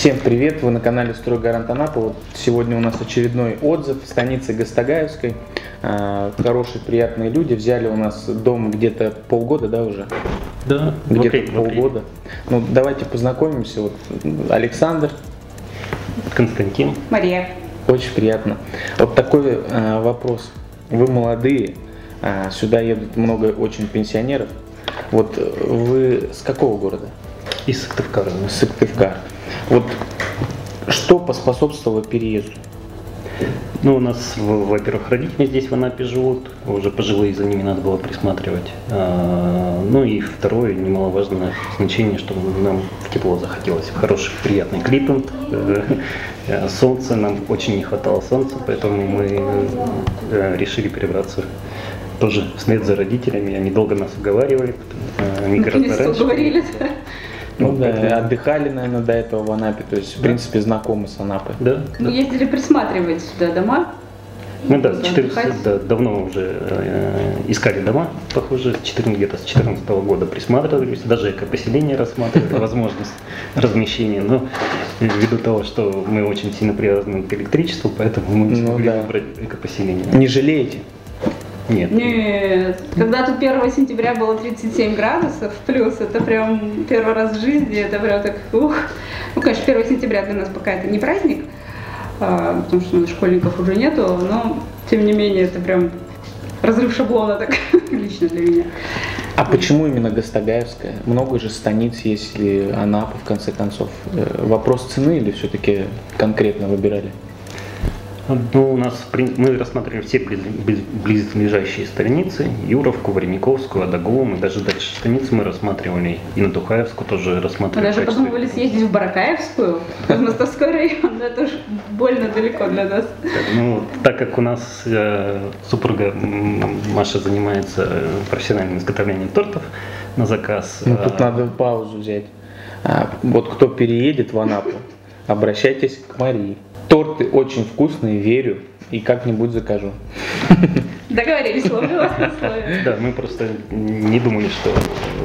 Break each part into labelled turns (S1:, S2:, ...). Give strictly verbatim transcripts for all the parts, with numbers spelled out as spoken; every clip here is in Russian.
S1: Всем привет! Вы на канале «Стройгарант Анапа». Вот сегодня у нас очередной отзыв в станице Гастагаевской. Хорошие, приятные люди. Взяли у нас дом где-то полгода, да, уже?
S2: Да,
S1: где-то полгода. Ну, давайте познакомимся. Вот Александр.
S2: Константин.
S3: Мария.
S1: Очень приятно. Вот такой э, вопрос. Вы молодые, э, сюда едут много очень пенсионеров. Вот вы с какого города?
S2: Из Сыктывкара.
S1: С Сыктывкара. Вот что поспособствовало переезду?
S2: Ну, у нас, во-первых, родители здесь в Анапе живут, уже пожилые, за ними надо было присматривать. Ну и второе, немаловажное значение, что нам в тепло захотелось. Хороший, приятный климат, солнце, нам очень не хватало солнца, поэтому мы решили перебраться тоже вслед за родителями. Они долго нас уговаривали, они гораздо раньше.
S3: Уговорили.
S1: Ну, да, поэтому... отдыхали, наверное, до этого в Анапе, то есть, в да. принципе, знакомы с Анапой.
S2: Да.
S3: Мы да. ездили присматривать сюда дома.
S2: Мы, да, четырнадцать, да, давно уже э, искали дома, похоже, где-то с две тысячи четырнадцатого года присматривались, даже экопоселение рассматривали, возможность размещения, но ввиду того, что мы очень сильно привязаны к электричеству, поэтому мы не смогли
S1: ну, да.
S2: выбрать экопоселение.
S1: Не жалеете?
S2: Нет.
S3: Нет. Когда тут первого сентября было тридцать семь градусов плюс, это прям первый раз в жизни, это прям так, ух. Ну, конечно, первого сентября для нас пока это не праздник, а, потому что у нас школьников уже нету, но, тем не менее, это прям разрыв шаблона так, лично для меня.
S1: А почему именно Гастагаевская? Много же станиц, если Анапа, в конце концов. Вопрос цены или все-таки конкретно выбирали?
S2: Ну, у нас мы рассматривали все близлежащие станицы, Юровку, Варениковскую, Адагову, мы даже дальше станицы мы рассматривали, и на Тухаевскую тоже рассматривали.
S3: Мы даже подумывали съездить в Баракаевскую, в Мостовской район, но это уж больно далеко для нас.
S2: Ну, так как у нас э, супруга Маша занимается профессиональным изготовлением тортов на заказ.
S1: Ну, тут а... надо паузу взять. А, вот кто переедет в Анапу, обращайтесь к Марии. Торты очень вкусные, верю, и как-нибудь закажу.
S3: Договорились, ловлю вас на слове.
S2: Да, мы просто не думали, что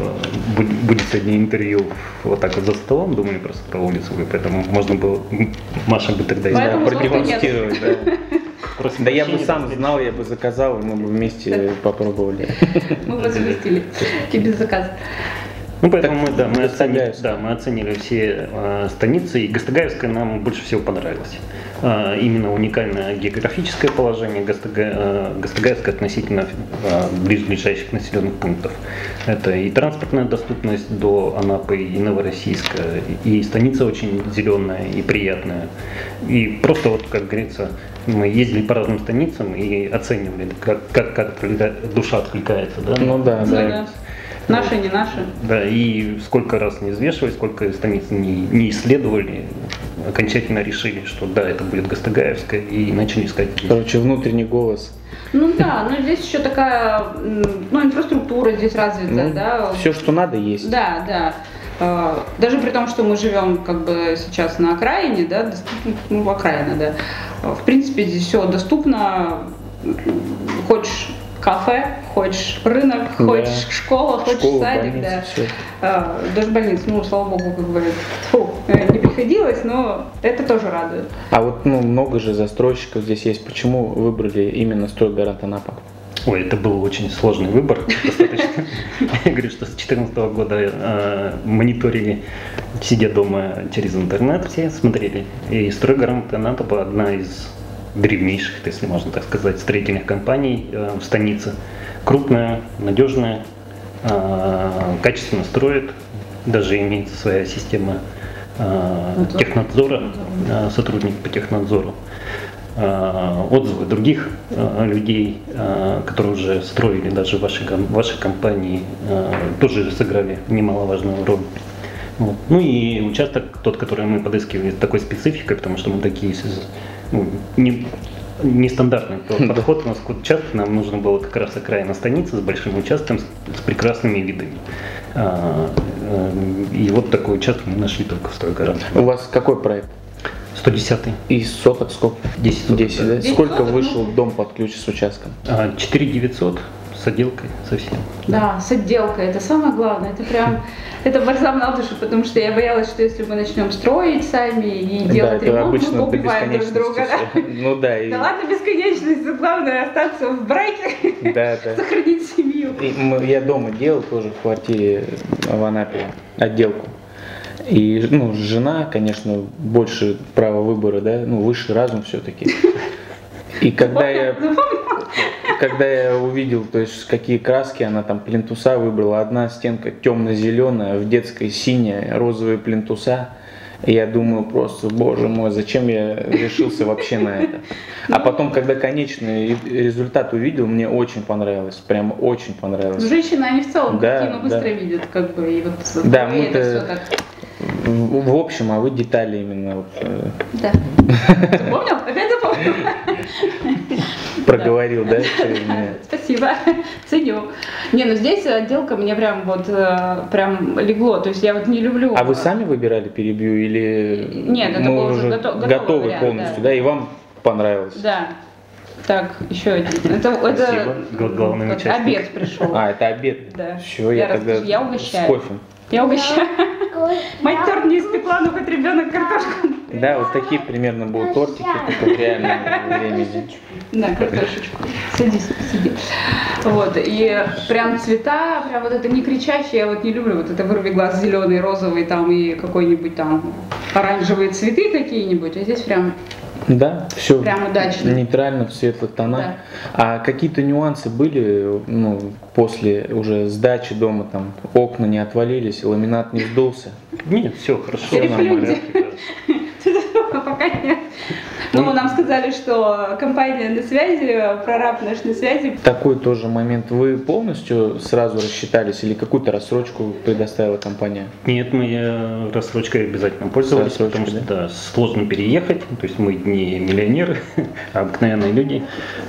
S2: будет сегодня интервью вот так вот за столом, думали просто по улице, поэтому можно было, Маша бы тогда
S1: да, продемонстрировать. Да. Да я бы сам знал, я бы заказал, мы бы вместе попробовали.
S3: Мы бы запустили и без заказа.
S2: Ну, поэтому мы, да, мы, оценили, да, мы оценили все э, станицы, и Гастагаевская нам больше всего понравилась. Э, именно уникальное географическое положение Гастага, э, Гастагаевской относительно э, ближайших населенных пунктов. Это и транспортная доступность до Анапы и Новороссийска, и станица очень зеленая и приятная. И просто вот, как говорится, мы ездили по разным станицам и оценивали, как, как, как душа откликается. Да?
S1: Ну да, да. да.
S3: Наши, не наши.
S2: Да, и сколько раз не взвешивали, сколько станиц не, не исследовали, окончательно решили, что да, это будет Гастагаевская, и начали искать здесь.
S1: Короче, внутренний голос.
S3: Ну да, но здесь еще такая, ну, инфраструктура здесь развита, ну, да.
S1: Все, что надо, есть.
S3: Да, да. Даже при том, что мы живем как бы сейчас на окраине, да, ну, окраина, да. В принципе, здесь все доступно, хочешь кафе, хочешь рынок, да. хочешь школа, хочешь Школа, садик, больница, да. Все. А, даже больница, ну, слава богу, как бы, фу, не приходилось, но это тоже радует.
S1: А вот, ну, много же застройщиков здесь есть. Почему выбрали именно «Стройгарант Анапа»?
S2: Ой, это был очень сложный выбор, достаточно. Я говорю, что с две тысячи четырнадцатого года мониторили, сидя дома через интернет, все смотрели. И «Стройгарант Анапа» одна из древнейших, если можно так сказать, строительных компаний э, в станице. Крупная, надежная, э, качественно строит, даже имеется своя система э, технадзора, э, сотрудник по технадзору. Э, отзывы других э, людей, э, которые уже строили даже в вашей, в вашей компании, э, тоже сыграли немаловажную роль. Вот. Ну и участок, тот, который мы подыскивали, с такой спецификой, потому что мы такие ну, не, нестандартный подход. У нас к участку нам нужно было как раз окраина станицы с большим участком, с, с прекрасными видами. А, и вот такой участок мы нашли только в Стройгаранте.
S1: У вас какой проект?
S2: сто десятый.
S1: И соток сколько?
S2: десять соток.
S1: десять, да? Сколько вышел дом под ключ с участком?
S2: четыре девятьсот с отделкой совсем.
S3: Да, с отделкой, это самое главное, это прям, это бальзам на душу, потому что я боялась, что если мы начнем строить сами и делать
S1: да,
S3: ремонт, мы
S1: до
S3: убиваем друг друга. Да?
S1: Ну да. И...
S3: Да ладно, бесконечность, главное остаться в браке,
S1: да, да.
S3: сохранить семью.
S1: И мы, я дома делал тоже в квартире в Анапе отделку. И ну, жена, конечно, больше права выбора, да, ну, высший разум все-таки. И когда я, когда я увидел, то есть какие краски она там плинтуса выбрала, одна стенка темно-зеленая, в детской синяя, розовые плинтуса, и я думаю просто, боже мой, зачем я решился вообще на это. А потом, когда конечный результат увидел, мне очень понравилось, прям очень понравилось.
S3: Женщины, они в целом
S1: да,
S3: картину быстро
S1: да.
S3: видят, как бы, и вот
S1: да,
S3: мы это все так.
S1: В, в общем, а вы детали именно. Вот,
S3: да. Запомнил? Опять запомнил?
S1: Проговорил, да?
S3: Спасибо, ценю. Не, ну здесь отделка мне прям вот прям легло, то есть я вот не люблю.
S1: А вы сами выбирали, перебью, или
S3: нет, это было уже готовый
S1: готовы
S3: вариант,
S1: полностью, да. да, и вам понравилось?
S3: Да. Так, еще один. Это, это
S2: главный
S3: вот, обед пришел.
S1: А, это обед.
S3: Да.
S1: Все, я, я тогда
S3: я угощаю.
S1: с кофе.
S3: Я угощаю. Мать торт не испекла, ну хоть ребенок картошку.
S1: Да, вот такие примерно будут тортики, только в реальном времени.
S3: На картошечку. Садись, сиди. Вот, и прям цвета, прям вот это не кричащее, я вот не люблю, вот это вырви глаз зеленый, розовый там и какой-нибудь там оранжевые цветы какие-нибудь, а здесь прям...
S1: Да, все
S3: прям удачно.
S1: Нейтрально, в светлых тонах.
S3: Да.
S1: А какие-то нюансы были, ну, после уже сдачи дома, там, окна не отвалились, ламинат не сдулся?
S2: Нет, все хорошо.
S3: Все нормально. Пока нет. Ну, нам сказали, что компания на связи, прораб наш на связи.
S1: Такой тоже момент. Вы полностью сразу рассчитались или какую-то рассрочку предоставила компания?
S2: Нет, мы рассрочкой обязательно пользовались, потому что да? Да, сложно переехать. То есть мы не миллионеры, а обыкновенные люди.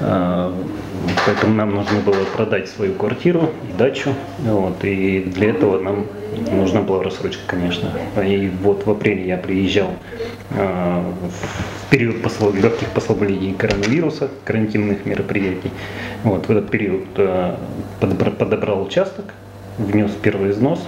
S2: Поэтому нам нужно было продать свою квартиру и дачу. Вот, и для этого нам нужна была рассрочка, конечно. И вот в апреле я приезжал э, в период послаб... легких послаблений коронавируса, карантинных мероприятий. Вот, в этот период э, подобрал, подобрал участок, внес первый износ,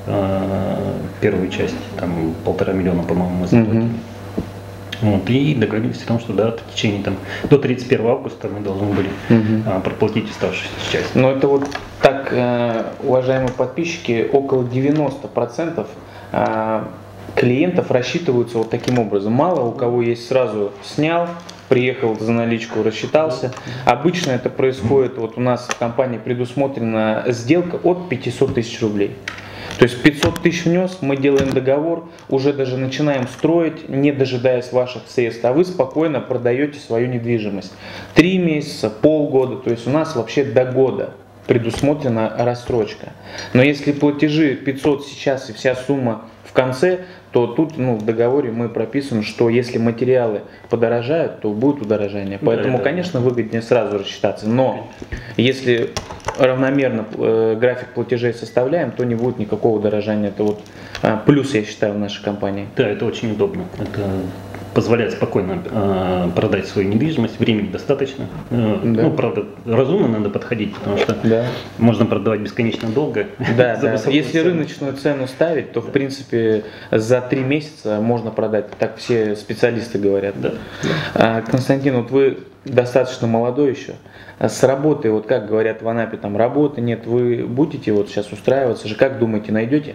S2: э, первую часть, там полтора миллиона, по-моему, мы заплатили. Mm-hmm. Вот, и договорились о том, что да, в течение там, до тридцать первого августа мы должны были угу. а, проплатить оставшуюся часть.
S1: Но это вот так, э, уважаемые подписчики, около девяноста процентов э, клиентов рассчитываются вот таким образом. Мало у кого есть сразу снял, приехал за наличку, рассчитался. Обычно это происходит, вот у нас в компании предусмотрена сделка от пятисот тысяч рублей. То есть пятьсот тысяч внес, мы делаем договор, уже даже начинаем строить, не дожидаясь ваших средств, а вы спокойно продаете свою недвижимость. Три месяца, полгода, то есть у нас вообще до года предусмотрена рассрочка. Но если платежи пятьсот сейчас и вся сумма в конце, то тут ну, в договоре мы прописываем, что если материалы подорожают, то будет удорожание. Поэтому, да, да, конечно, выгоднее сразу рассчитаться. Но если равномерно э, график платежей составляем, то не будет никакого удорожания. Это вот э, плюс, я считаю, в нашей компании.
S2: Да, это очень удобно. Это позволяет спокойно э, продать свою недвижимость, времени достаточно. Э, да. Ну, правда, разумно надо подходить, потому что да. можно продавать бесконечно долго.
S1: Да, да. Если цену. рыночную цену ставить, то, да. в принципе, за три месяца можно продать. Так все специалисты говорят.
S2: Да.
S1: Да. Константин, вот вы достаточно молодой еще. С работой, вот как говорят в Анапе, там работы нет, вы будете вот сейчас устраиваться же, как думаете, найдете?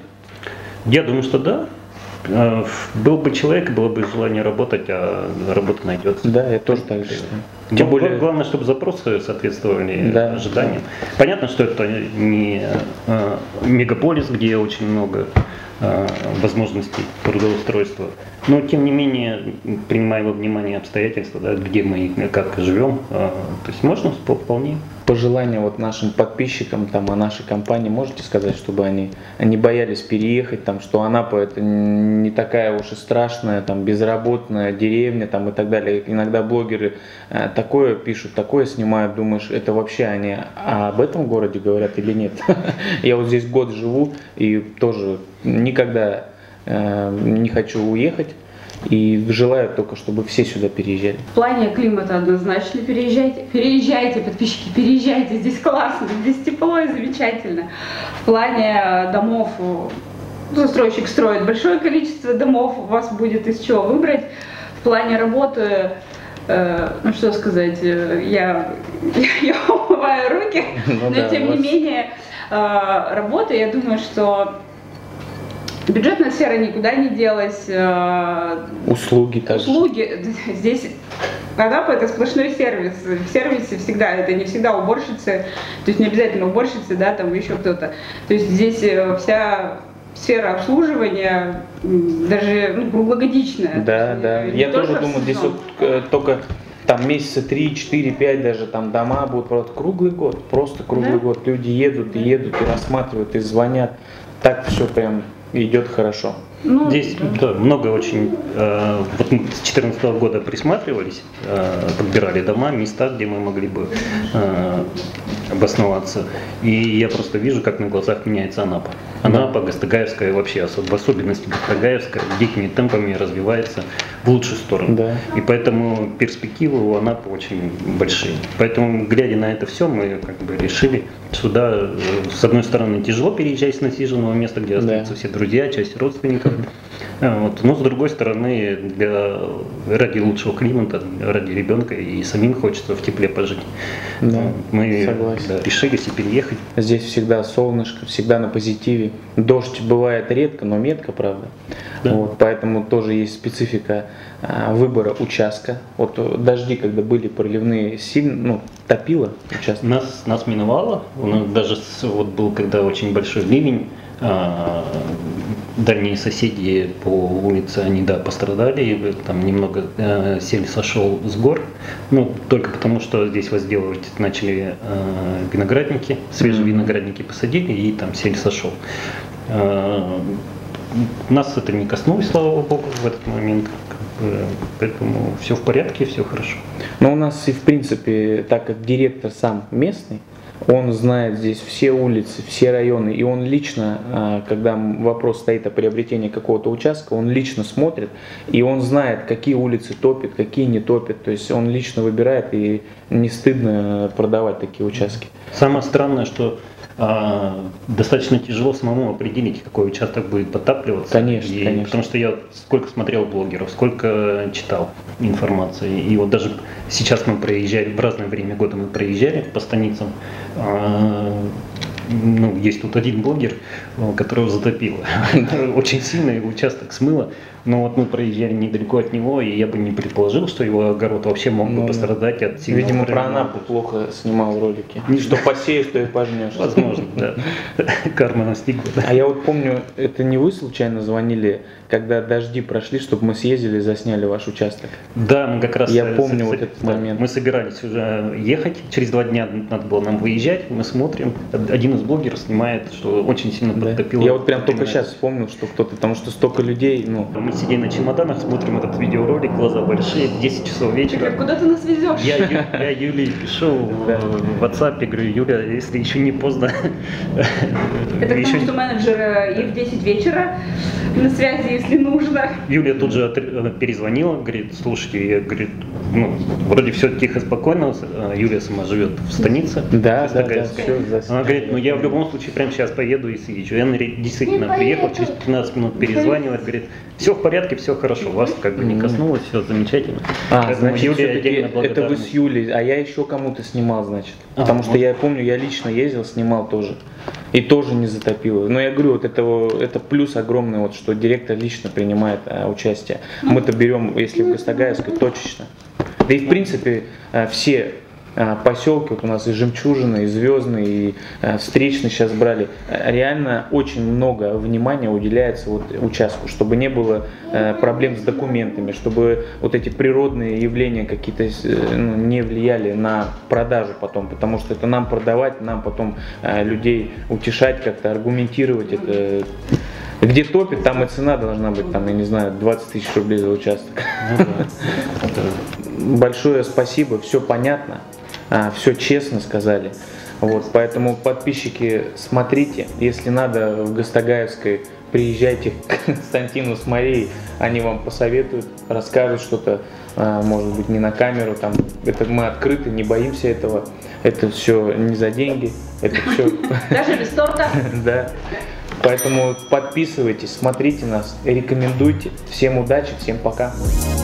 S2: Я думаю, что да. Был бы человек, было бы желание работать, а работа найдется.
S1: Да, я тоже так же.
S2: Тем более... Главное, чтобы запросы соответствовали да. ожиданиям. Понятно, что это не э, мегаполис, где очень много э, возможностей трудоустройства. Но, тем не менее, принимая во внимание обстоятельства, да, где мы и как живем, э, то есть можно вполне.
S1: Пожелания вот нашим подписчикам там, о нашей компании можете сказать, чтобы они не боялись переехать, там, что Анапа это не такая уж и страшная, там, безработная деревня там, и так далее. Иногда блогеры э, такое пишут, такое снимают, думаешь, это вообще они об этом городе говорят или нет? Я вот здесь год живу и тоже никогда э, не хочу уехать. И желаю только, чтобы все сюда переезжали.
S3: В плане климата однозначно переезжайте. Переезжайте, подписчики, переезжайте. Здесь классно, здесь тепло и замечательно. В плане домов, застройщик строит большое количество домов, у вас будет из чего выбрать. В плане работы, э, ну что сказать, я, я умываю руки,
S1: ну,
S3: но
S1: да,
S3: тем
S1: вас...
S3: не менее э, работа, я думаю, что бюджетная сфера никуда не делась. Э,
S1: услуги также.
S3: Услуги, здесь Анапа это сплошной сервис. В сервисе всегда, это не всегда уборщицы, то есть не обязательно уборщицы, да, там еще кто-то. То есть здесь вся сфера обслуживания даже ну, круглогодичная.
S1: Да, да. Я тоже думаю, здесь вот э, только там месяца три, четыре, пять даже там дома будут просто круглый год, просто круглый да? год. Люди едут да. и едут и рассматривают, и звонят. Так все прям идет хорошо.
S2: Ну, здесь да. Да, много очень, э, вот мы с две тысячи четырнадцатого года присматривались, э, подбирали дома, места, где мы могли бы э, обосноваться. И я просто вижу, как на глазах меняется Анапа. Анапа, да. Гастагаевская вообще, в особенности Гастагаевская, дикими темпами развивается в лучшую сторону. Да. И поэтому перспективы у Анапы очень большие. Поэтому, глядя на это все, мы как бы решили сюда, с одной стороны, тяжело переезжать с насиженного места, где остаются да. все друзья, часть родственников. Вот. Но с другой стороны, для, ради лучшего климата, ради ребенка и самим хочется в тепле пожить.
S1: Да,
S2: мы да, решились и переехать.
S1: Здесь всегда солнышко, всегда на позитиве. Дождь бывает редко, но метко, правда. Да. Вот, поэтому тоже есть специфика а, выбора участка. Вот дожди, когда были проливные, сильно ну, топило участок.
S2: Нас, нас миновало. У нас даже вот был, когда очень большой ливень. А, дальние соседи по улице, они, да, пострадали, там немного э, сель сошел с гор, ну, только потому, что здесь возделывать начали э, виноградники, свежие виноградники посадили, и там сель сошел. Э, нас это не коснулось, слава богу, в этот момент, как бы, поэтому все в порядке, все хорошо.
S1: Но у нас и в принципе, так как директор сам местный, он знает здесь все улицы, все районы, и он лично, когда вопрос стоит о приобретении какого-то участка, он лично смотрит, и он знает, какие улицы топят, какие не топят, то есть он лично выбирает, и не стыдно продавать такие участки.
S2: Самое странное, что а, достаточно тяжело самому определить, какой участок будет подтапливаться.
S1: Конечно,
S2: и,
S1: конечно.
S2: Потому что я сколько смотрел блогеров, сколько читал информации. И вот даже сейчас мы проезжали, в разное время года мы проезжали по станицам. А, ну, есть тут один блогер, которого затопило. Очень сильно его участок смыло. Но вот мы проезжали недалеко от него, и я бы не предположил, что его огород вообще мог бы ну, пострадать от сильного.
S1: Видимо, про Анапу плохо снимал ролики. Что посеешь, то и пожнешь.
S2: Возможно, да. Карма настигла.
S1: А я вот помню, это не вы случайно звонили, когда дожди прошли, чтобы мы съездили и засняли ваш участок?
S2: Да, мы как раз...
S1: Я помню вот этот момент.
S2: Мы собирались уже ехать, через два дня надо было нам выезжать, мы смотрим, один из блогеров снимает, что очень сильно подтопило.
S1: Я вот прям только сейчас вспомнил, что кто-то, потому что столько людей, ну...
S2: Мы сидим на чемоданах, смотрим этот видеоролик, глаза большие, десять часов вечера.
S3: Так, куда ты нас везешь?
S2: Я, Ю, я Юле пишу да. в WhatsApp, говорю, Юля, если еще не поздно.
S3: Это потому, что менеджер и в десять вечера на связи, если нужно.
S2: Юля тут же перезвонила, говорит, слушайте, я, говорит, ну, вроде все тихо, спокойно, Юля сама живет в станице.
S1: Да, да, да, все,
S2: она говорит, ну я в любом случае прямо сейчас поеду и съезжу. Я действительно приехал, через пятнадцать минут перезванивает, говорит, все в порядке, все хорошо, вас как бы не коснулось, все замечательно.
S1: А, Поэтому значит, Юлия, это вы с Юлей, а я еще кому-то снимал, значит. А, Потому вот. что я помню, я лично ездил, снимал тоже. И тоже не затопило. Но я говорю, вот это, это плюс огромный, вот, что директор лично принимает а, участие. Мы-то берем, если в Гастагаевской, точечно. Да и в принципе все поселки, вот у нас и Жемчужина, и Звездный, и Встречный сейчас брали, реально очень много внимания уделяется вот участку, чтобы не было проблем с документами, чтобы вот эти природные явления какие-то ну, не влияли на продажу потом, потому что это нам продавать, нам потом людей утешать, как-то аргументировать это. Где топит, там и цена должна быть, там, я не знаю, двадцать тысяч рублей за участок. Большое спасибо, все понятно, все честно сказали. Вот, поэтому подписчики, смотрите, если надо в Гастагаевской приезжайте к Константину с Марией, они вам посоветуют, расскажут что-то, может быть, не на камеру, там, это мы открыты, не боимся этого, это все не за деньги, это все...
S3: Даже без торта?
S1: Да. Поэтому подписывайтесь, смотрите нас, рекомендуйте. Всем удачи, всем пока.